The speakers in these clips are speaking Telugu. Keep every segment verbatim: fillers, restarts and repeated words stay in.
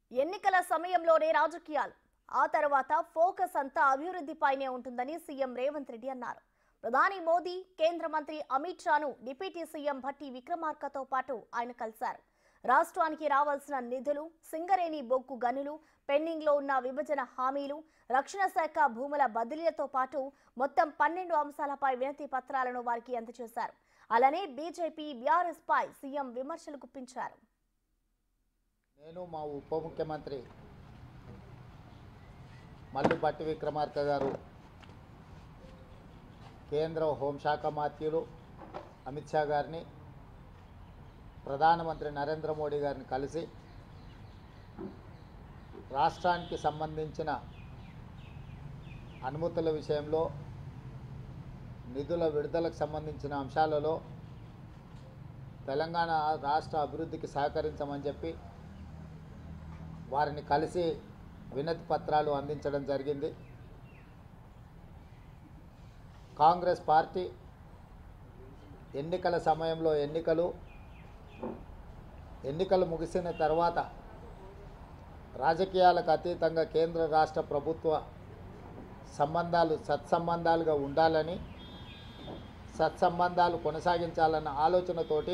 ఎన్నికల సమయంలోనే రాజకీయాలు, ఆ తర్వాత ఫోకస్ అంతా అభివృద్ధిపైనే ఉంటుందని సీఎం రేవంత్ రెడ్డి అన్నారు. ప్రధాని మోదీ, కేంద్ర మంత్రి అమిత్ షాను డిప్యూటీ సీఎం భట్టి విక్రమార్కతో పాటు ఆయన కలిశారు. రాష్ట్రానికి రావాల్సిన నిధులు, సింగరేణి బొగ్గు గనులు, పెండింగ్ లో ఉన్న విభజన హామీలు, రక్షణ శాఖ భూముల బదిలీలతో పాటు మొత్తం పన్నెండు అంశాలపై వినతి పత్రాలను వారికి అందజేశారు. అలానే బీజేపీ, బీఆర్ఎస్ పై సీఎం విమర్శలు గుప్పించారు. నేను మా ఉప ముఖ్యమంత్రి మల్లు భట్టి విక్రమార్క గారు, కేంద్ర హోంశాఖ మంత్రులు అమిత్ షా గారిని, ప్రధానమంత్రి నరేంద్ర మోడీ గారిని కలిసి రాష్ట్రానికి సంబంధించిన అనుమతుల విషయంలో, నిధుల విడుదలకు సంబంధించిన అంశాలలో తెలంగాణ రాష్ట్ర అభివృద్ధికి సహకరించమని చెప్పి వారిని కలిసి వినతి పత్రాలు అందించడం జరిగింది. కాంగ్రెస్ పార్టీ ఎన్నికల సమయంలో ఎన్నికలు ఎన్నికలు ముగిసిన తర్వాత రాజకీయాలకు అతీతంగా కేంద్ర రాష్ట్ర ప్రభుత్వ సంబంధాలు సత్సంబంధాలుగా ఉండాలని, సత్సంబంధాలు కొనసాగించాలన్న ఆలోచనతోటి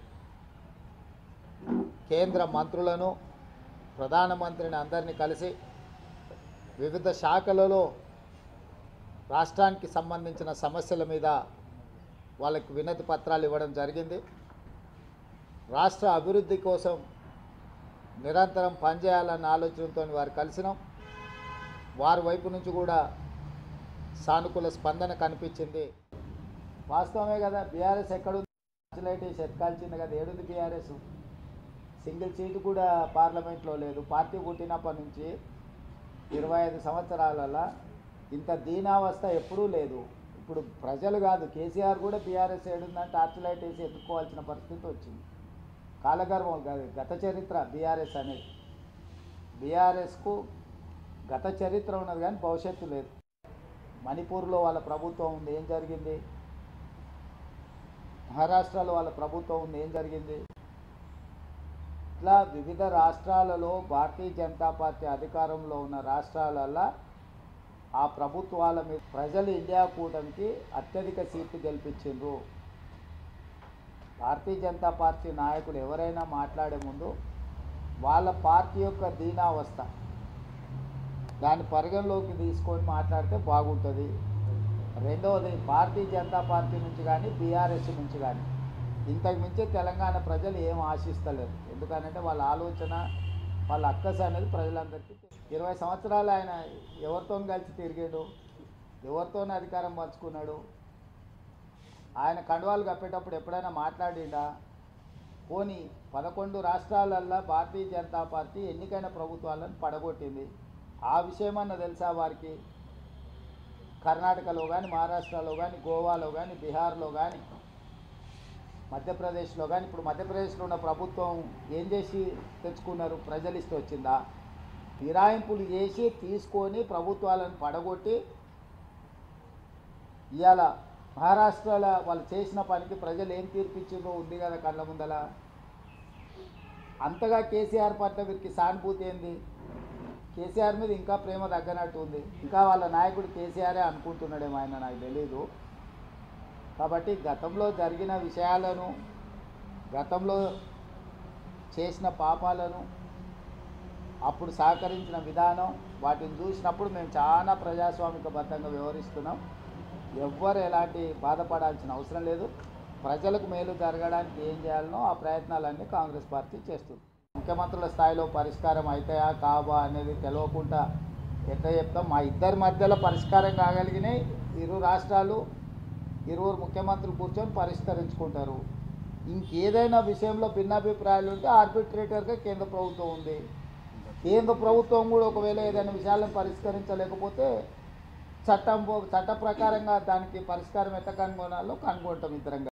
కేంద్ర మంత్రులను, ప్రధానమంత్రిని అందరినీ కలిసి వివిధ శాఖలలో రాష్ట్రానికి సంబంధించిన సమస్యల మీద వాళ్ళకి వినతి పత్రాలు ఇవ్వడం జరిగింది. రాష్ట్ర అభివృద్ధి కోసం నిరంతరం పనిచేయాలన్న ఆలోచనతో వారు కలిసినాం. వారి వైపు నుంచి కూడా సానుకూల స్పందన కనిపించింది. వాస్తవమే కదా, బీఆర్ఎస్ ఎక్కడుంది, లైట్ వేసి ఎత్కాల్చింది కదా, ఏడుంది బీఆర్ఎస్? సింగిల్ సీటు కూడా పార్లమెంట్లో లేదు. పార్టీ పుట్టినప్పటి నుంచి ఇరవై ఐదు సంవత్సరాలలో ఇంత దీనావస్థ ఎప్పుడూ లేదు. ఇప్పుడు ప్రజలు కాదు, కేసీఆర్ కూడా బీఆర్ఎస్ ఏడుందని టార్చ్ లైట్ వేసి ఎత్తుకోవాల్సిన పరిస్థితి వచ్చింది. కాలగర్వం కాదు, గత చరిత్ర బీఆర్ఎస్ అనేది. బీఆర్ఎస్కు గత చరిత్ర ఉన్నది కానీ భవిష్యత్తు లేదు. మణిపూర్లో వాళ్ళ ప్రభుత్వం ఉంది, ఏం జరిగింది? మహారాష్ట్రలో వాళ్ళ ప్రభుత్వం ఉంది, ఏం జరిగింది? ఇట్లా వివిధ రాష్ట్రాలలో భారతీయ జనతా పార్టీ అధికారంలో ఉన్న రాష్ట్రాలలో ఆ ప్రభుత్వాల మీద ప్రజలు ఇండియా కూటమికి అత్యధిక సీట్లు గెలిపించిండ్రు. భారతీయ జనతా పార్టీ నాయకులు ఎవరైనా మాట్లాడే ముందు వాళ్ళ పార్టీ యొక్క దీనావస్థ దాన్ని పరిగణలోకి తీసుకొని మాట్లాడితే బాగుంటుంది. రెండవది, భారతీయ జనతా పార్టీ నుంచి కానీ బీఆర్ఎస్ నుంచి కానీ ఇంతకు మించి తెలంగాణ ప్రజలు ఏం ఆశిస్తలేరు. ఎందుకంటే వాళ్ళ ఆలోచన, వాళ్ళ అక్కస అనేది ప్రజలందరికీ. ఇరవై సంవత్సరాలు ఆయన ఎవరితో కలిసి తిరిగాడు, ఎవరితో అధికారం పంచుకున్నాడు? ఆయన కండువాలు కప్పేటప్పుడు ఎప్పుడైనా మాట్లాడిండా? పోనీ పదకొండు రాష్ట్రాలల్లో భారతీయ జనతా పార్టీ ఎన్నికైన ప్రభుత్వాలను పడగొట్టింది. ఆ విషయమన్నా తెలుసా వారికి? కర్ణాటకలో కానీ, మహారాష్ట్రలో కానీ, గోవాలో కానీ, బీహార్లో కానీ, మధ్యప్రదేశ్లో కానీ, ఇప్పుడు మధ్యప్రదేశ్లో ఉన్న ప్రభుత్వం ఏం చేసి తెచ్చుకున్నారు? ప్రజలు ఇష్టం వచ్చిందా? ఫిరాయింపులు చేసి తీసుకొని ప్రభుత్వాలను పడగొట్టి ఇవాళ మహారాష్ట్రలో వాళ్ళు చేసిన పనికి ప్రజలు ఏం తీర్పిచ్చిందో ఉంది కదా కళ్ళ ముందల. అంతగా కేసీఆర్ పట్ల వీరికి సానుభూతి ఏంది? కేసీఆర్ మీద ఇంకా ప్రేమ తగ్గనట్టు ఉంది. ఇంకా వాళ్ళ నాయకుడు కేసీఆరే అనుకుంటున్నాడేమో ఆయన, నాకు తెలీదు. కాబట్టి గతంలో జరిగిన విషయాలను, గతంలో చేసిన పాపాలను, అప్పుడు సహకరించిన విధానం, వాటిని చూసినప్పుడు మేము చాలా ప్రజాస్వామికబద్ధంగా వ్యవహరిస్తున్నాం. ఎవ్వరు ఎలాంటి బాధపడాల్సిన అవసరం లేదు. ప్రజలకు మేలు జరగడానికి ఏం చేయాలనో ఆ ప్రయత్నాలన్నీ కాంగ్రెస్ పార్టీ చేస్తుంది. ముఖ్యమంత్రుల స్థాయిలో పరిష్కారం అవుతాయా కావా అనేది తెలియకుండా ఎట్లా చెప్తాం? మా ఇద్దరి మధ్యలో పరిష్కారం కాగలిగినాయి. ఇరు రాష్ట్రాలు, ఇరువురు ముఖ్యమంత్రులు కూర్చొని పరిష్కరించుకుంటారు. ఇంకేదైనా విషయంలో భిన్నాభిప్రాయాలు ఉంటే ఆర్బిట్రేటర్గా కేంద్ర ప్రభుత్వం ఉంది. కేంద్ర ప్రభుత్వం కూడా ఒకవేళ ఏదైనా విషయాలను పరిష్కరించలేకపోతే చట్టం చట్ట ప్రకారంగా దానికి పరిష్కారం ఎట్లా కనుగొనాలో కనుగొంటాం ఇద్దరంగా.